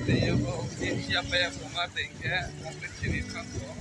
Tenho o que já vai arrumar, tem que competir com o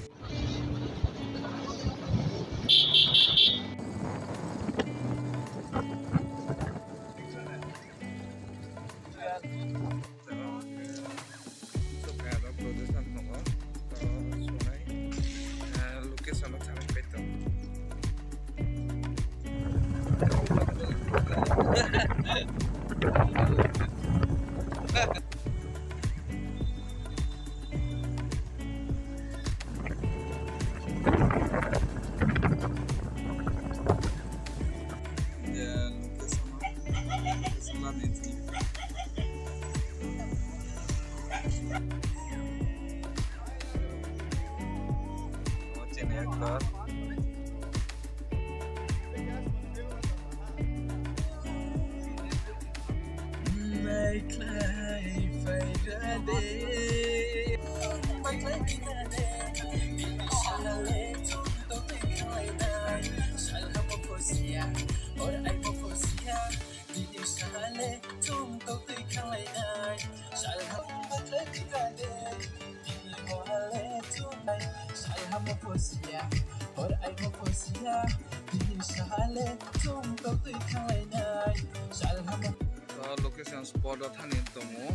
location spot thanin tongo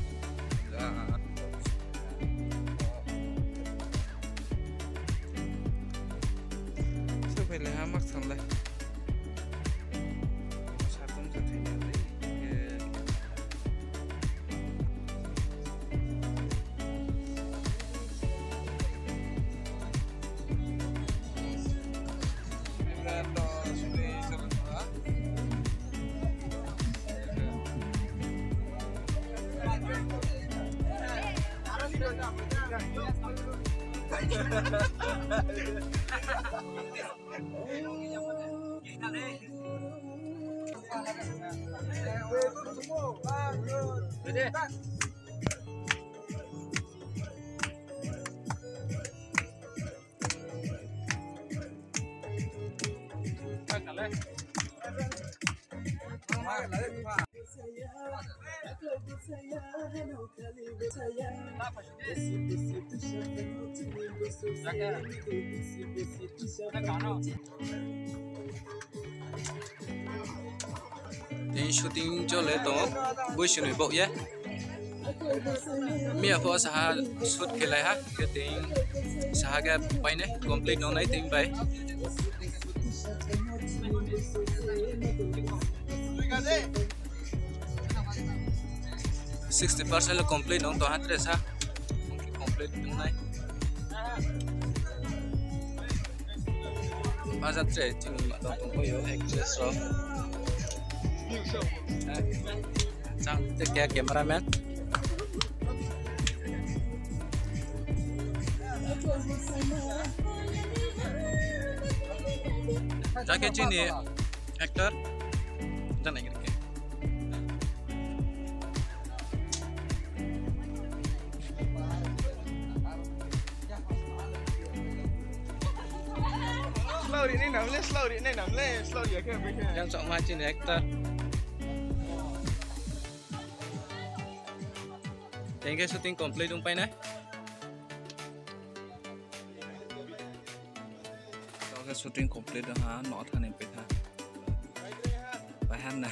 sebaiknya hamak santai satu satunya Ini shooting chole to bush ni bok ya mi apho saha shoot khelai ha ke ting saha ga pai ne complete no nai ting pai 60% complete no to hatre sa complete nai Masa tre ting ma to ko yo actress ro Sang te cameraman Jacket ini actor jangan ingat ke slow ini namanya ya kan yang sok macin actor yang shooting complete umpai na shooting complete ha not hanin pe tha bahan na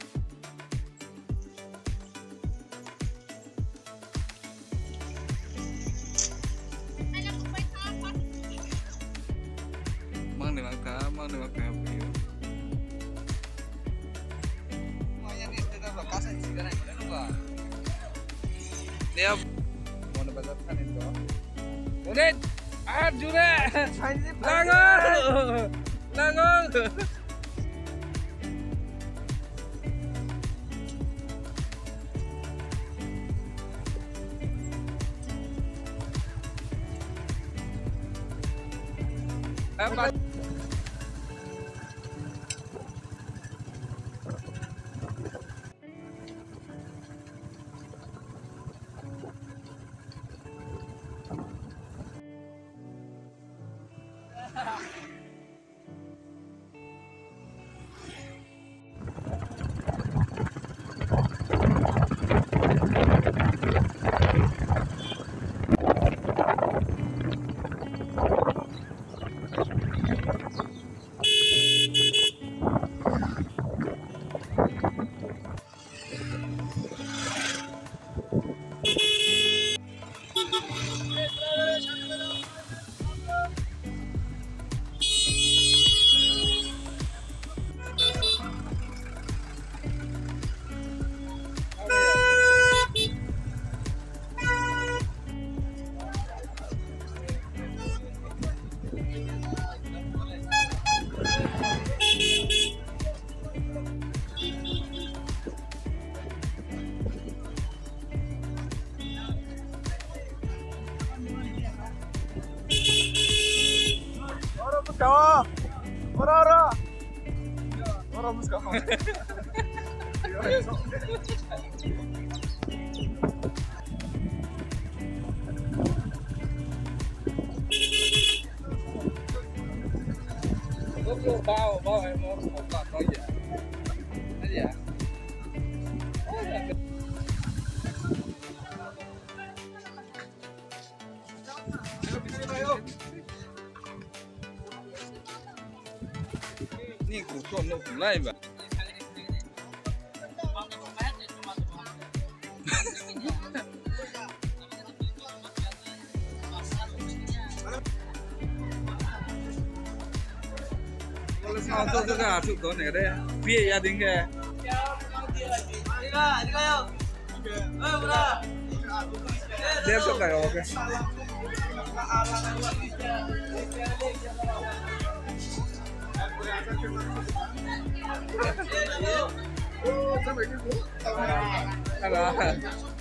mang ni maka view maya ni teta lokasi sigara ni lupa dia mau bazar hanin to unit Jure, langong. Apa? buscaba. Ahora. Ahora buscaba. bao em một bạn nói gì cái gì ạนี่กูชวนนกไล่แบบsao tôi cứ gà chụp tối này đây phía gia đình kìa tiếp tục này ok hello